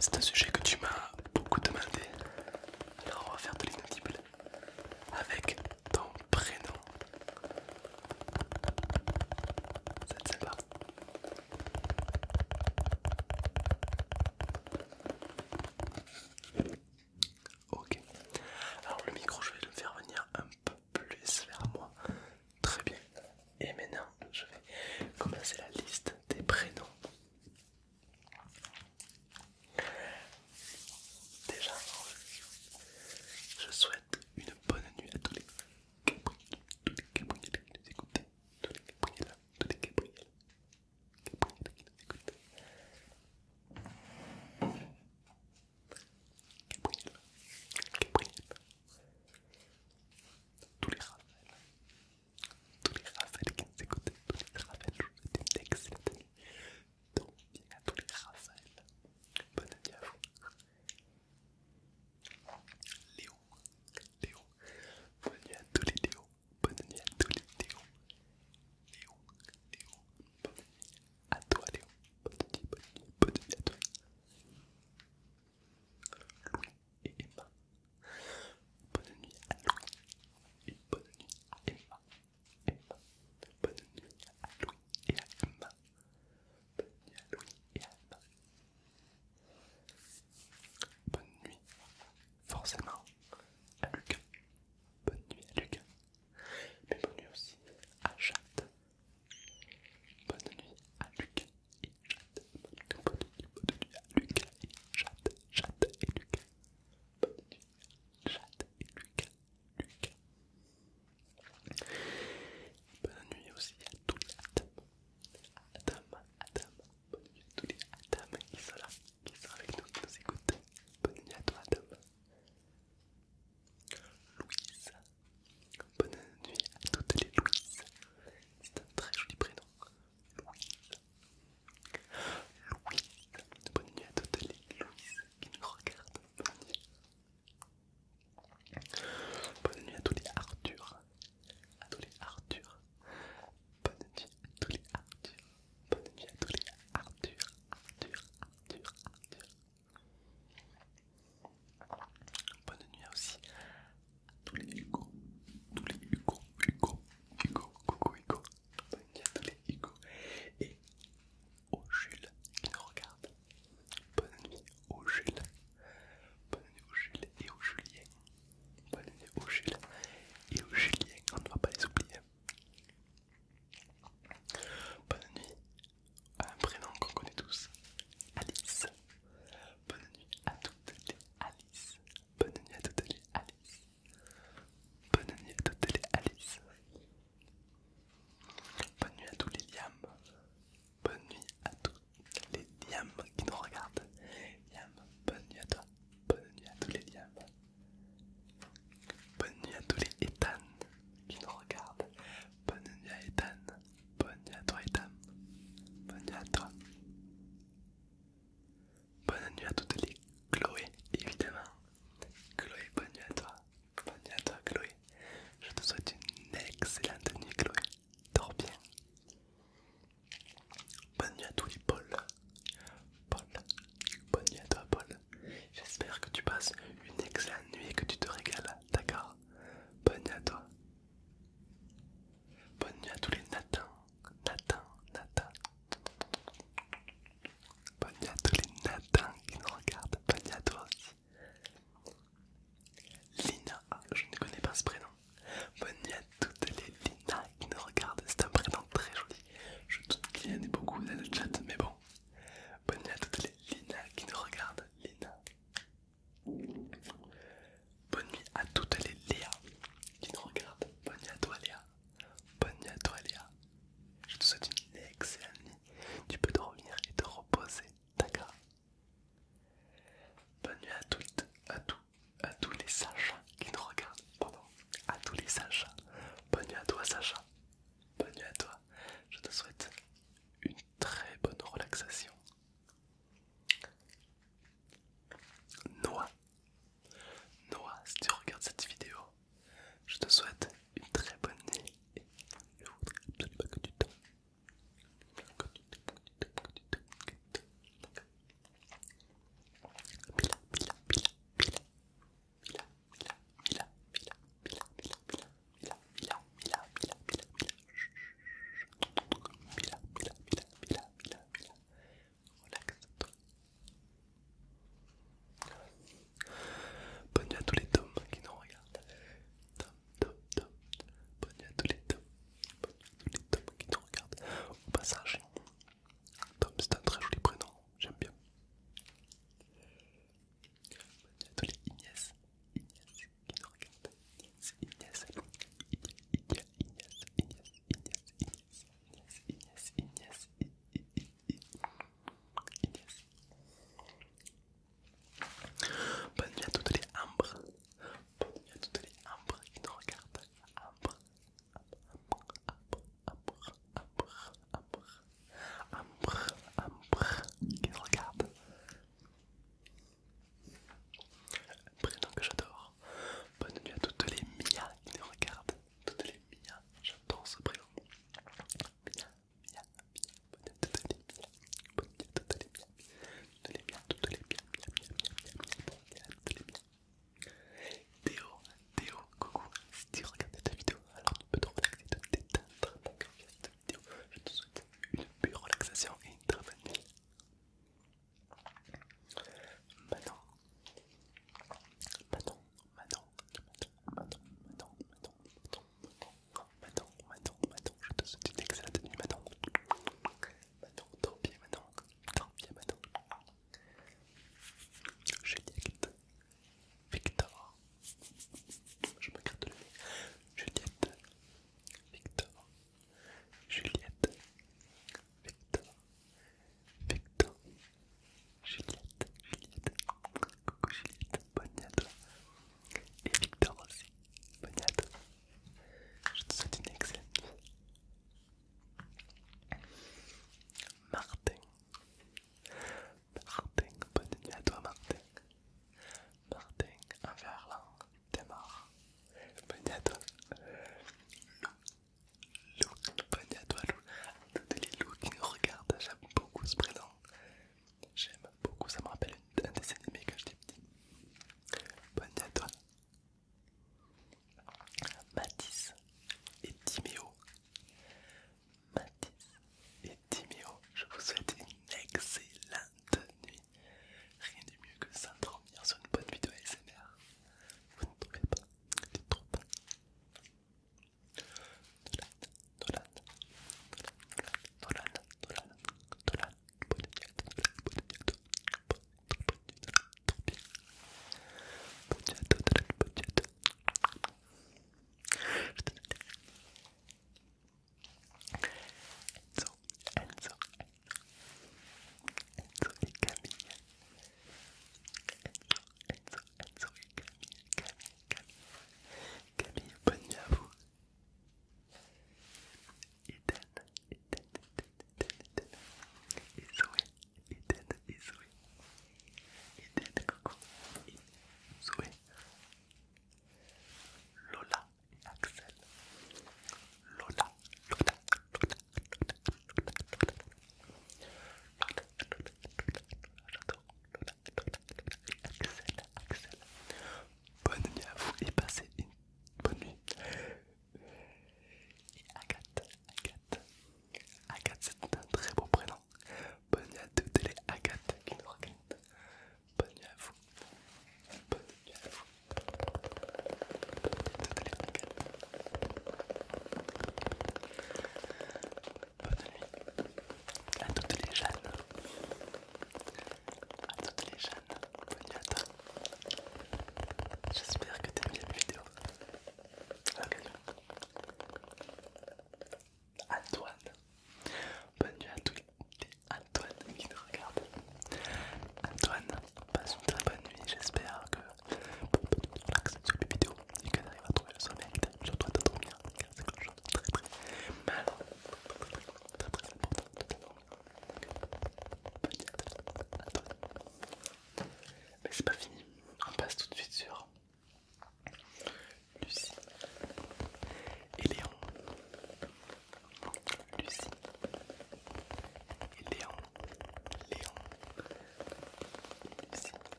C'est un sujet que tu m'as beaucoup demandé. Alors on va faire de l'inaudible avec ton prénom. C'est sympa. Ok. Alors le micro, je vais le faire venir un peu plus vers moi. Très bien. Et maintenant, je vais commencer la liste des prénoms. Déjà, je souhaite une bonne nuit à tous les Gabriel qui nous écoutent. Tous les Gabriel, tous les Gabriel qui nous écoutent. Gabriel, Gabriel, tous les Raphaël qui nous écoutent. Tous les Raphaël, je vous souhaite une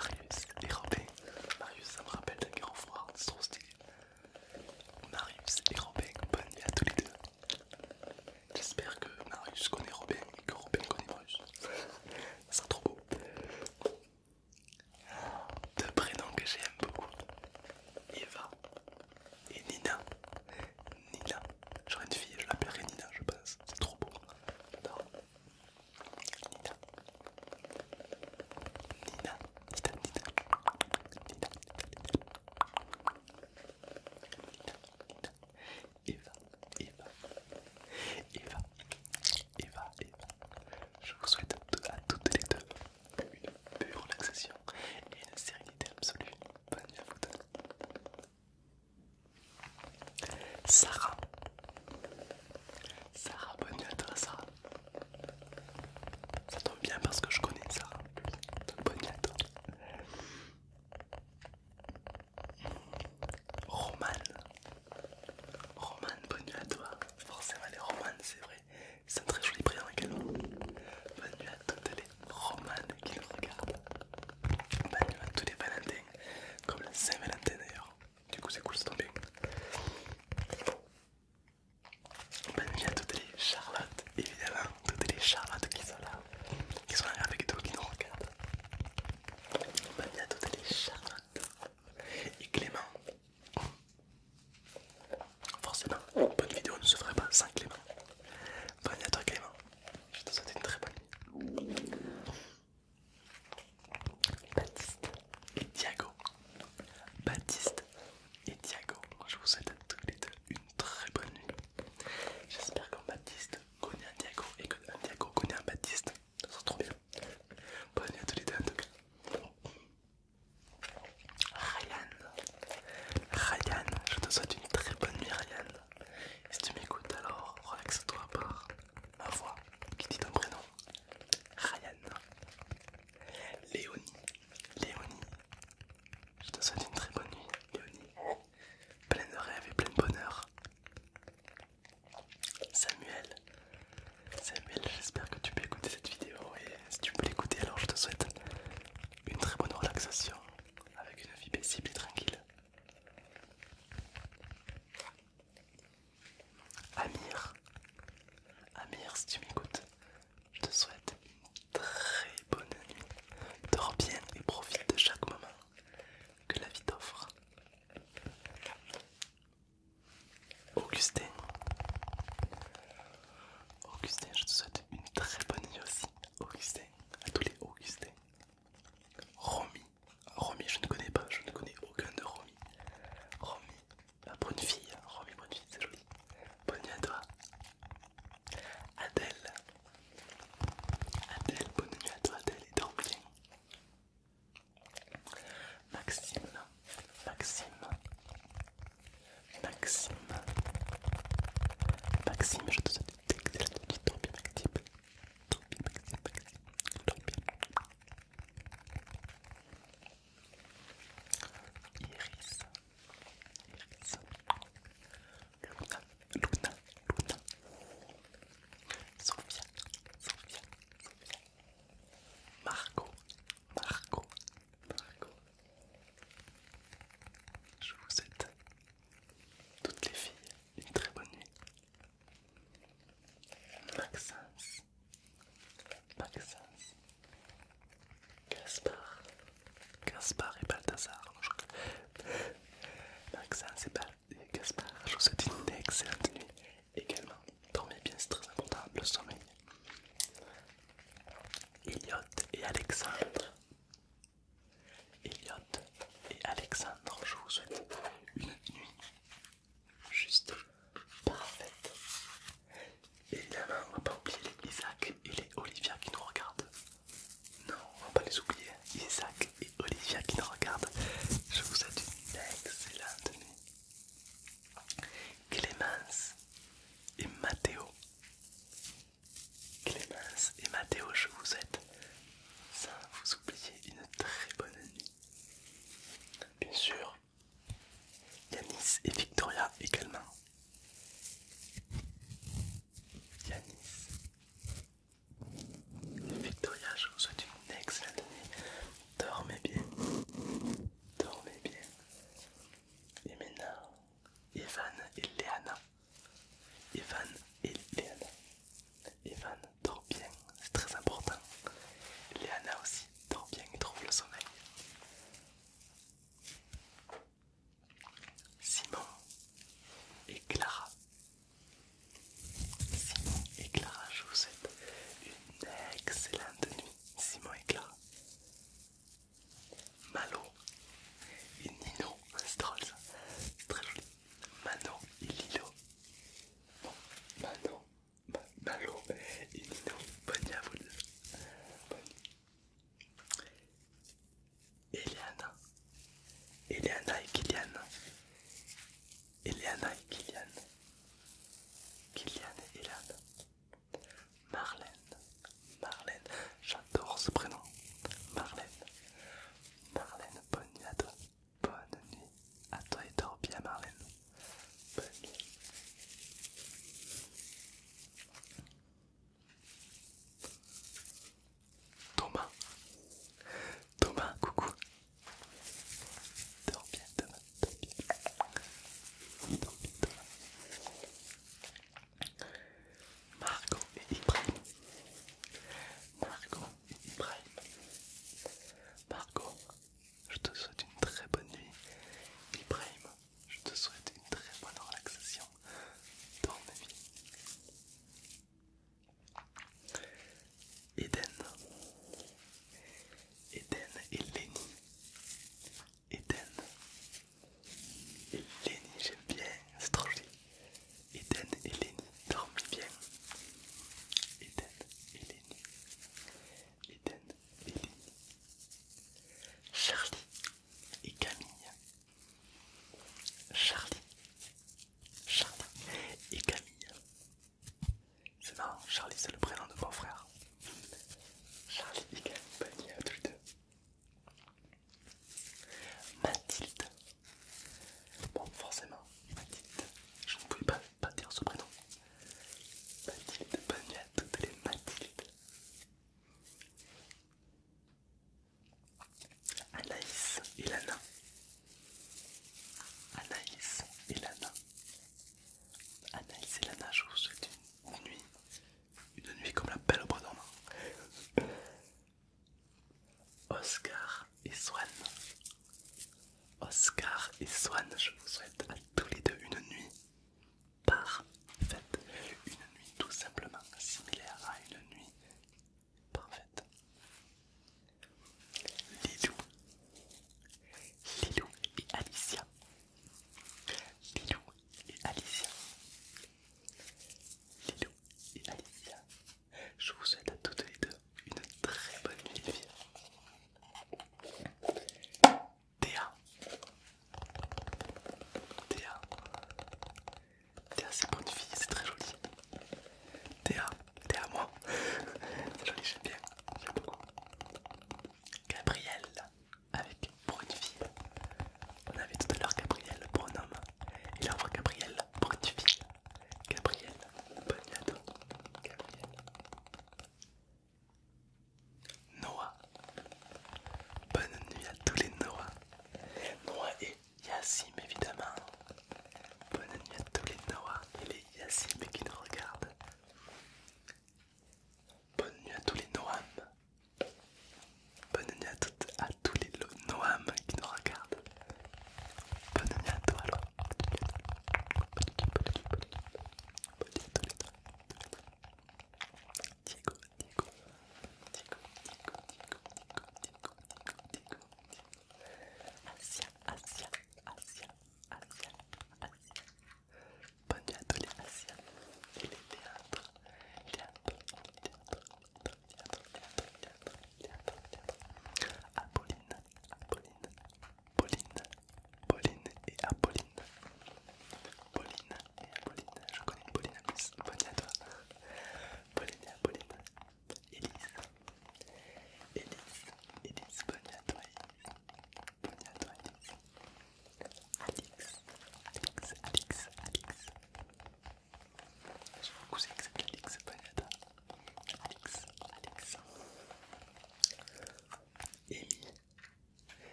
Marius et Robin. Marius, ça me rappelle la guerre au froid, c'est trop stylé. Marius et Robin, bonne nuit à tous les deux. J'espère que Marius connaît Robin et que Robin connaît Marius. Ça sera trop beau. Deux prénoms que j'aime beaucoup, Eva et Nina. Nina, j'aurais une fille, je l'appellerai Nina, je pense. C'est trop beau. J'adore. Nina. Nina. Nina. Nina. Nina. Eva. Eva. Eva. Eva. Eva. Je vous souhaite à toutes les deux une pure relaxation et une sérénité absolue. Bonne nuit à vous deux. Sarah. Sarah, bonne nuit à toi Sarah. Ça tombe bien parce que je connais Sarah. Donc bonne nuit à toi. Romane. Romane, bonne nuit à toi. Forcément les Romanes, c'est vrai. C'est un très joli prénom également. Bonne nuit à toutes les Romanes qui nous regardent. Bonne nuit à tous les Valentins, comme le Saint-Valentin d'ailleurs. Du coup c'est cool, ça tombe bien. Bonne nuit à toutes les Charlotte, évidemment, toutes les Charlottes qui sont là avec nous, qui nous regardent. Bonne nuit à toutes les Charlotte. Et Clément. Forcément, bonne vidéo ne se ferait pas sans Clément. Bonne nuit à toi Clément. Je te souhaite une très bonne nuit. Baptiste et Thiago. Baptiste et Thiago. Je vous souhaite à tous les deux une très bonne nuit. J'espère qu'un Baptiste connaît un Thiago et qu'un Thiago connaît un Baptiste. Ça sera trop bien. Bonne nuit à tous les deux en tout cas. Ryan, je te souhaite une très bonne nuit Ryan. Et si tu m'écoutes alors, relaxe-toi par ma voix qui dit ton prénom. Ryan. Léonie. Léonie. Je te souhaite une très bonne nuit Léonie. Pleine de rêves et plein de bonheur. Samuel. Samuel, j'espère que tu peux écouter cette vidéo et si tu peux l'écouter alors je te souhaite une très bonne relaxation avec une vie paisible et tranquille. Amir. Amir, si tu m'écoutes, je te souhaite une très bonne nuit. Dors bien et profite de chaque moment que la vie t'offre. Augustin. Augustin, je te souhaite une très bonne nuit aussi. Augustin, à tous les Augustins. Romy. Romy, je ne connais pas, je ne connais aucun de Romy. Romy, la bonne fille. Romy, bonne fille, c'est joli. Bonne nuit à toi. Adèle. Adèle, bonne nuit à toi Adèle et dors bien. Maxime. Maxime. Maxime. Maxime, je te souhaite une excellente nuit. Dors bien Maxime. Dors bien Maxime, Maxime. Dors bien. Iris. Iris. Luna. Luna. Luna. Sophia. Sophia. Sophia. Marco. Marco. Marco. Je vous souhaite toutes les filles une très bonne nuit. Maxence. Maxence. Gaspard. Gaspard et Balthazar. Maxence et Gaspard, je vous souhaite une excellente nuit également. Dormez bien, c'est très important, le sommeil. Elliot et Alexandre. Elliot et Alexandre, je vous souhaite une nuit juste parfaite. Évidemment, on va pas oublier les Isaac et les Olivia qui nous regardent. Non, on va pas les oublier. Isaac et Olivia qui nous regardent. Je vous souhaite une excellente nuit. Clémence et Mathéo. Eliana et Kylian. Eliana et Kylian. Kylian et Eliana. Marlène. Marlène. J'adore ce prénom. Marlène. Marlène, bonne nuit à toi. Bonne nuit à toi et dors bien Marlène. Bonne nuit. Thomas. Thomas, coucou. Dors bien Thomas. Dors bien. Dors bien Thomas. Margot et Ibrahim. Margot et Ibrahim. Margot, je te souhaite une très bonne nuit. Ibrahim, je te souhaite une très bonne relaxation dans ma vie. Eden. Eden et Lenny. Eden et Lenny, j'aime bien, c'est trop joli. Eden et Lenny, dormez bien. Eden et Lenny. Eden et Lenny. Charlie et Camille. Charlie. Charlie et Camille. C'est marrant, Charlie c'est le prénom de mon frère. Charlie et Camille, bonne nuit à tous les deux. Mathilde. Bon, forcément, Mathilde. Je ne pouvais pas dire ce prénom. Mathilde, bonne nuit à toutes les Mathilde. Anaïs et Lana. Anaïs et Lana. Anaïs et Lana, je vous souhaite une nuit comme la belle au bois dormant. Oscar et Swan. Oscar et Swan, je vous souhaite à tous les deux une nuit parfaite. Une nuit tout simplement similaire à une nuit parfaite. Lilou. Lilou et Alicia. Lilou et Alicia. Lilou et Alicia. Je vous souhaite à toutes les deux une très bonne nuit les filles. Théa. Théa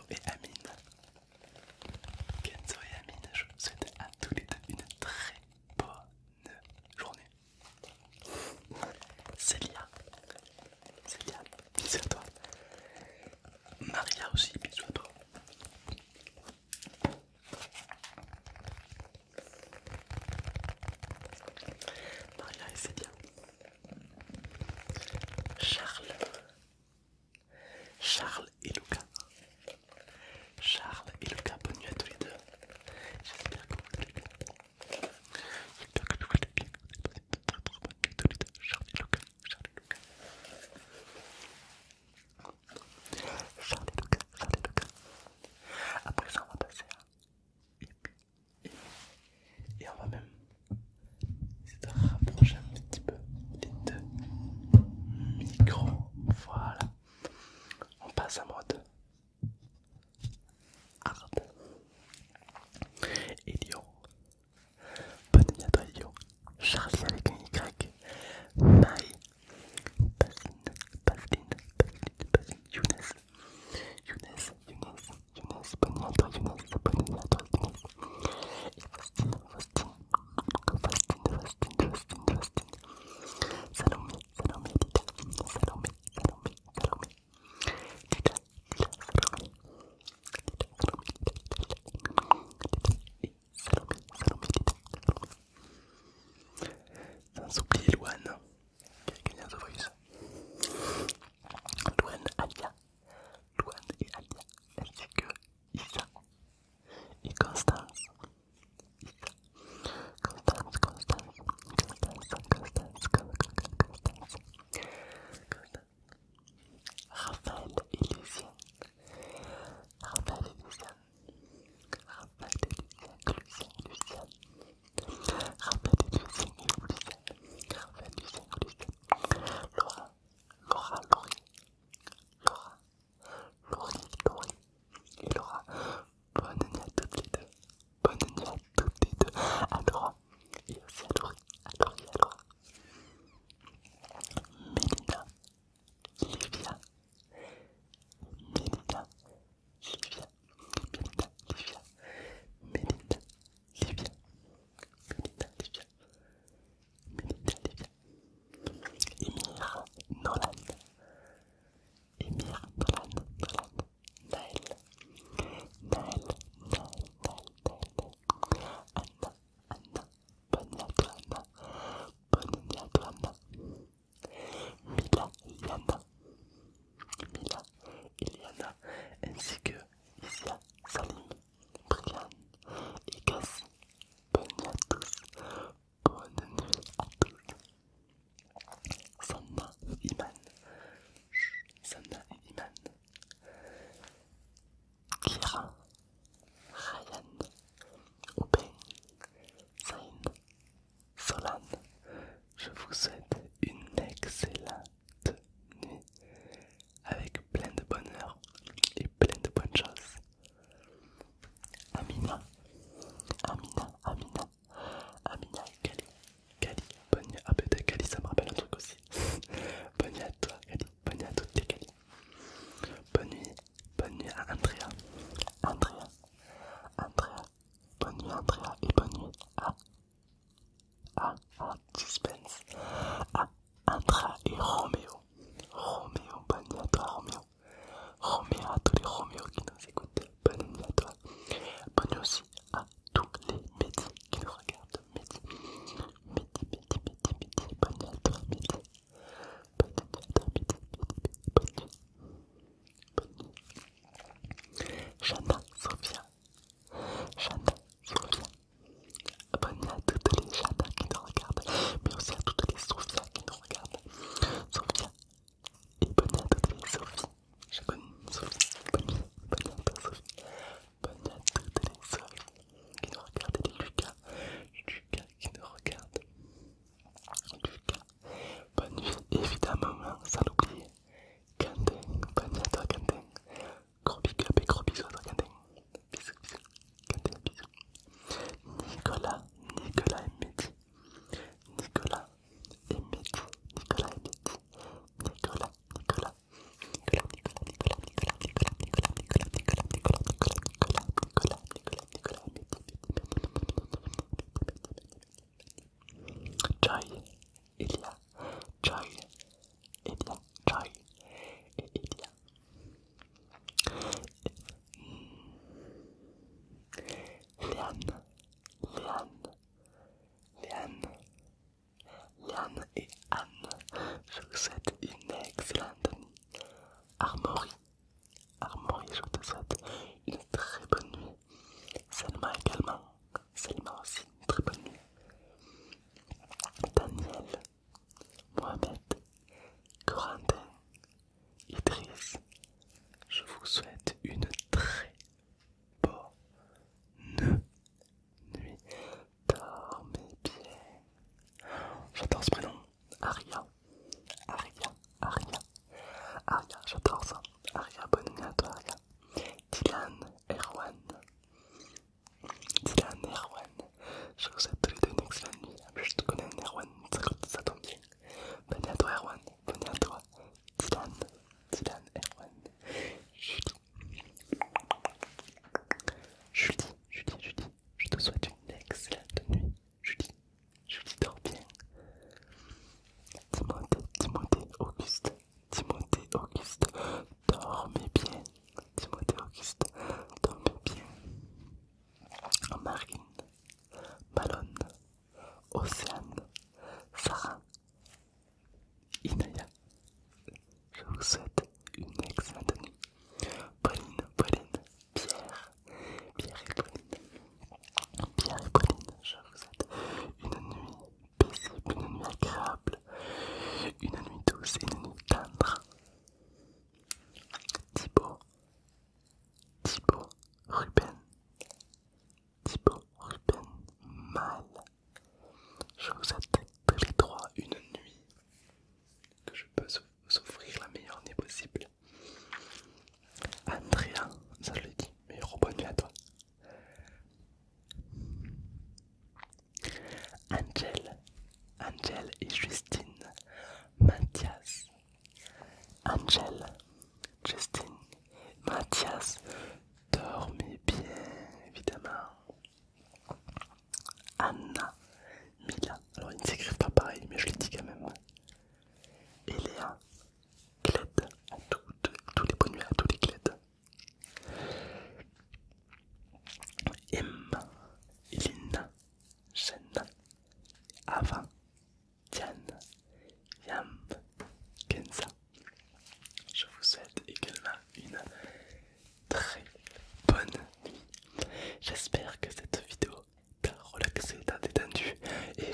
et Amine. Kenzo et Amine, je vous souhaite à tous les deux une très bonne journée. Célia, bisous à toi. Maria aussi, bisous à toi. Maria et Célia. Charles et Lucas.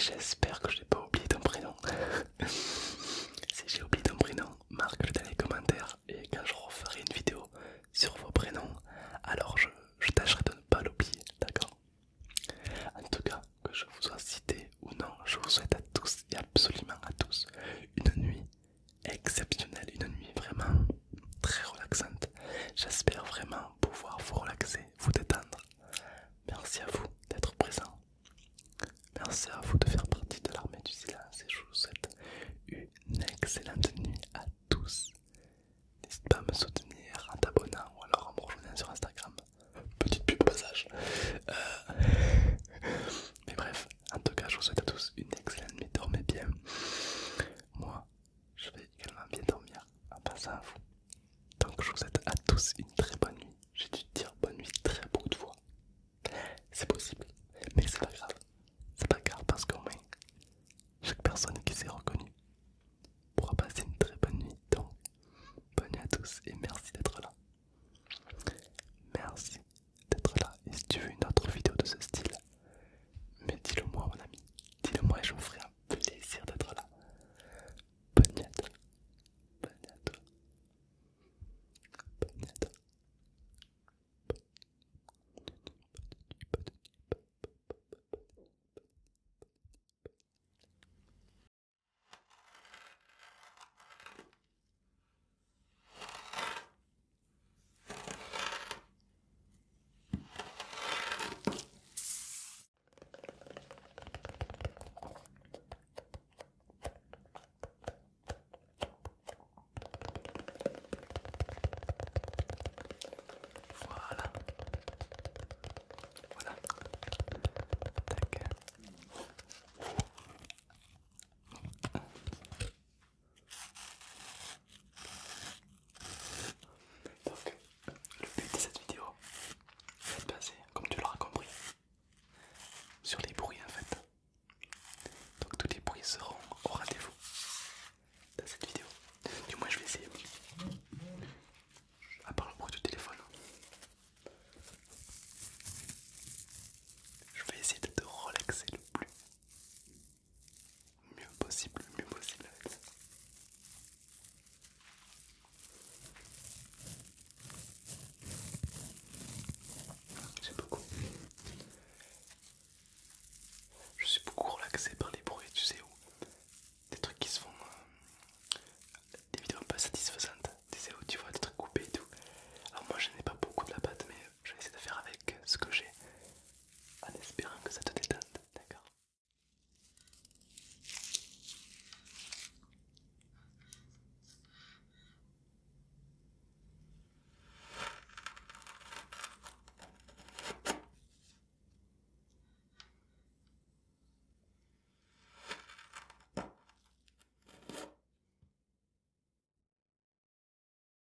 J'espère que je n'ai pas oublié ton prénom. Si j'ai oublié ton prénom, marque-le dans les commentaires et quand je referai une vidéo sur vos prénoms, alors je tâcherai de ne pas l'oublier, d'accord? En tout cas, que je vous sois cité ou non, je vous souhaite à tous et absolument à tous une nuit exceptionnelle, une nuit vraiment très relaxante. J'espère vraiment pouvoir vous relaxer, vous détendre. Merci à vous d'être présent. Merci à vous de faire partie de l'armée du silence et je vous souhaite une excellente nuit à tous. N'hésite pas à me soutenir en t'abonnant ou alors en me rejoignant sur Instagram. Petite pub au passage. Mais bref, en tout cas, je vous souhaite à tous une excellente nuit. Dormez bien. Moi, je vais également bien dormir en passant à vous. Donc, je vous souhaite à tous une très bonne nuit. J'ai dû dire bonne nuit très beaucoup de fois. C'est possible, mais c'est pas grave. C'est pas grave parce qu'au moins, chaque personne qui s'est reconnue pourra passer une très bonne nuit. Donc, bonne nuit à tous et merci d'être là. Merci d'être là. Et si tu veux une autre vidéo de ce style, mais dis-le moi mon ami. Dis-le moi et je me ferai un plaisir d'être là. Bonne nuit à toi. Bonne nuit à toi. Bonne nuit à toi. Voilà. Voilà. Tac. Donc, le but de cette vidéo est de passer, comme tu l'auras compris, sur les bruits en fait. Donc tous les bruits seront au rendez-vous dans cette vidéo. Du moins je vais essayer. À part le bruit du téléphone. Je vais essayer de te relaxer le plus mieux possible, le mieux possible avec ça. J'aime beaucoup. Je suis beaucoup relaxé par